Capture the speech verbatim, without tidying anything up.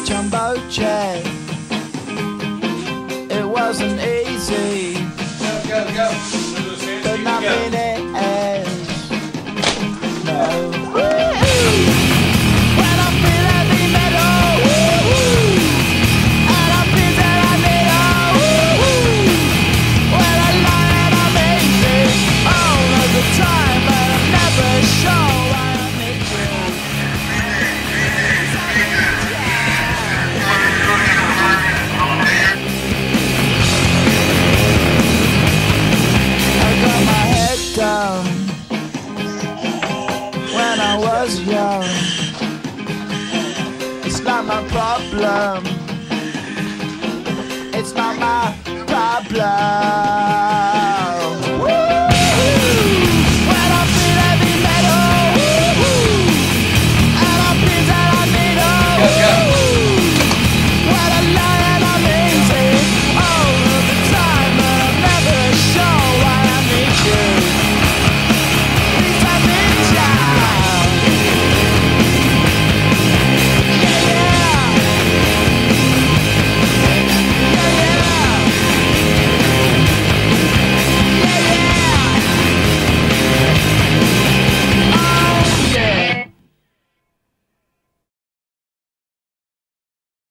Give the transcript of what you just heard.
jumbo jet. It wasn't easy, Go, go, go. but nothing is. No. When I feel heavy metal, and I feel that I need a when I lie and I'm easy all of the time, but I'm never sure why I need I got my head down when I was young. It's not my problem. It's not my problem.